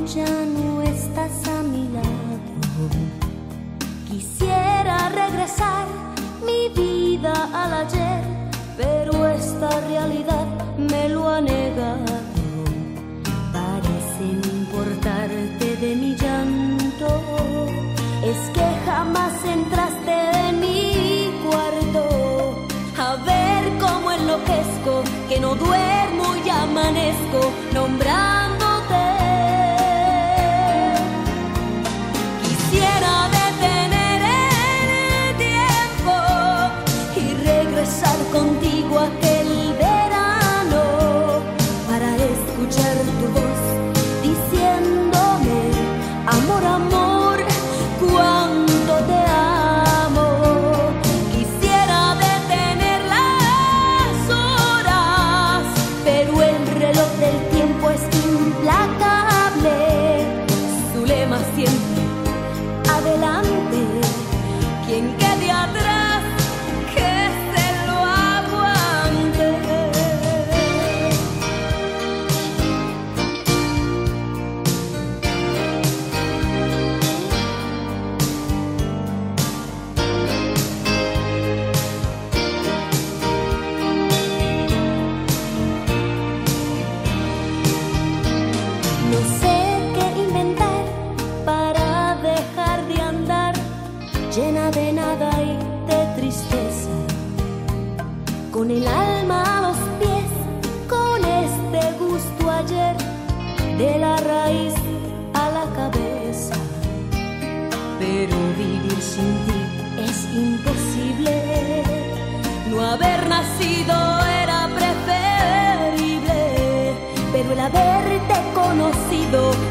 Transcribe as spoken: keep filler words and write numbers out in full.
ya no estás a mi lado. Quisiera regresar mi vida al ayer, pero esta realidad me lo ha negado. Parece no importarte de mi llanto, es que jamás entraste en mi cuarto. A ver cómo enloquezco, que no duermo y amanezco nombrándote. Quisiera detener el tiempo y regresar contigo a aquel verano para escuchar tu voz diciéndome: amor, amor, cuánto te amo. Quisiera detener las horas, pero el reloj del tiempo es implacable. Su lema siempre: adelante, quien quede atrás, que se lo aguante. No sé qué inventar para dejar de andar llena de nada y de tristeza, con el alma a los pies, con este gusto ayer, de la raíz a la cabeza. Pero vivir sin ti es imposible, no haber nacido era preferible, pero el haberte conocido